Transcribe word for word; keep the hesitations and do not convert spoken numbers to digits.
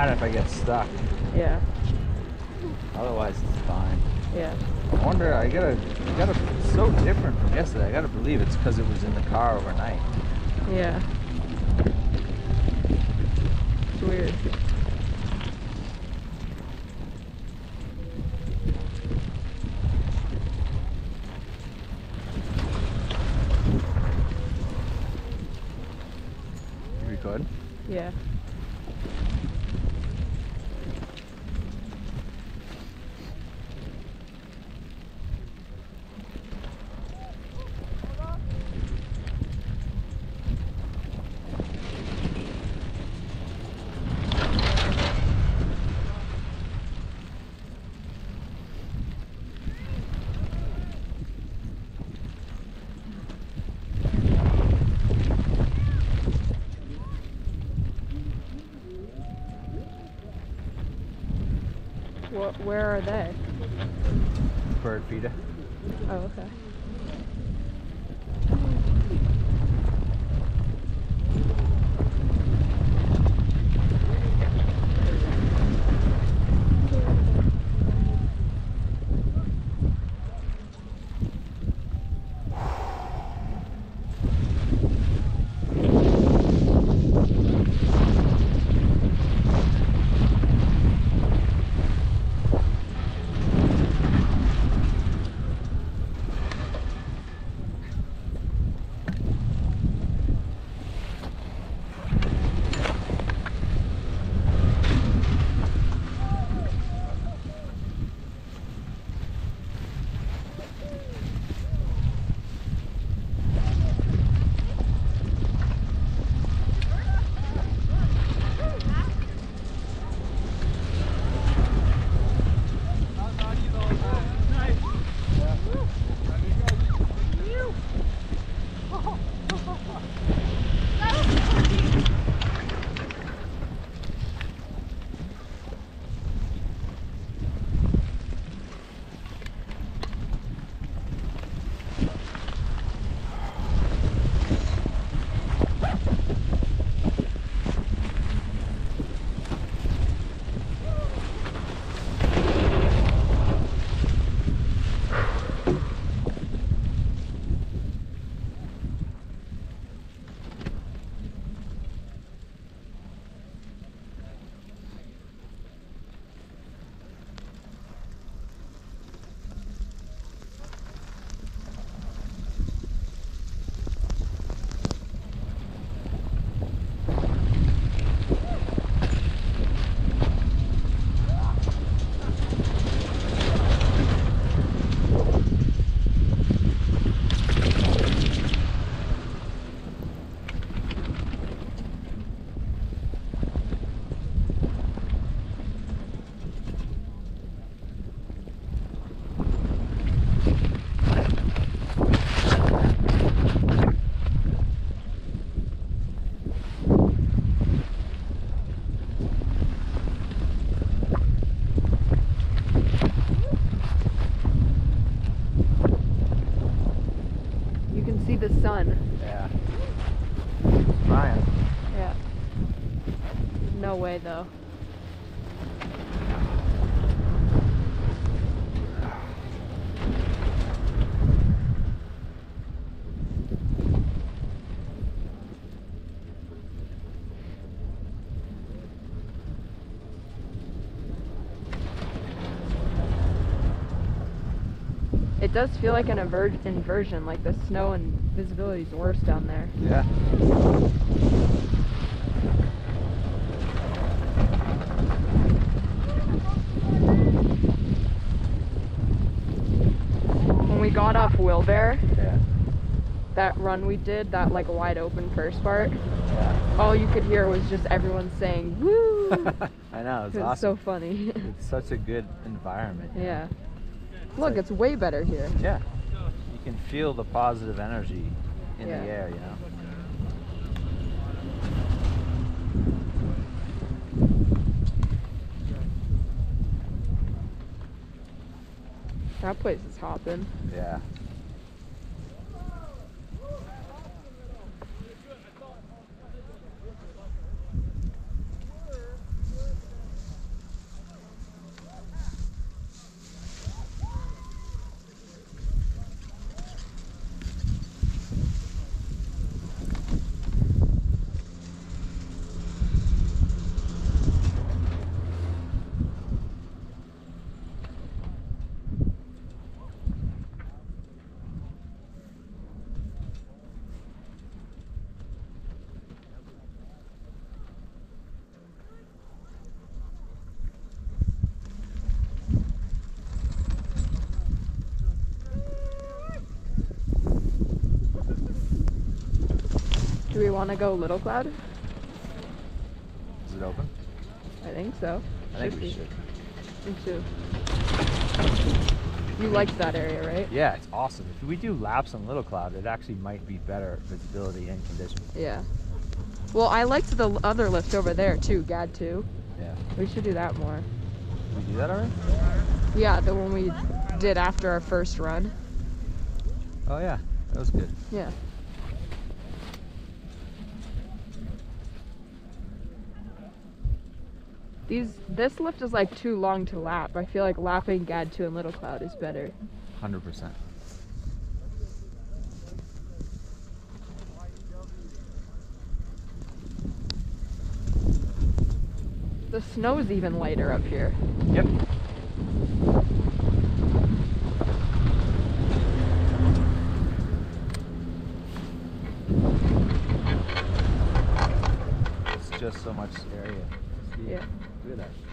fine if I get stuck. Yeah. Otherwise, it's fine. Yeah. I wonder, I gotta, I gotta, it's so different from yesterday. I gotta believe it's because it was in the car overnight. Yeah. It's weird. You record? Yeah. What, where are they? Bird feeder. Oh, okay. The sun. Yeah. It's trying. Yeah. No way though. It does feel like an inver inversion, like the snow and visibility is worse down there. Yeah. When we got off Wilbear, Yeah. that run we did, that like wide open first part, Yeah. all you could hear was just everyone saying, woo! I know, it's It was awesome. so funny. It's such a good environment. you know? Yeah. Look, it's way better here. Yeah. You can feel the positive energy in Yeah. the air, you know? That place is hopping. Yeah. Do we want to go Little Cloud? Is it open? I think so. I think Should we be. should. Me too. You liked that area, right? Yeah, it's awesome. If we do laps on Little Cloud, it actually might be better visibility and conditions. Yeah. Well, I liked the other lift over there too, Gad two. Yeah. We should do that more. Did we do that already? Yeah, the one we did after our first run. Oh yeah, that was good. Yeah. These, this lift is like too long to lap. I feel like lapping Gad two and Little Cloud is better. one hundred percent. The snow's even lighter up here. Yep. It's just so much area. See? Yeah. Look at that.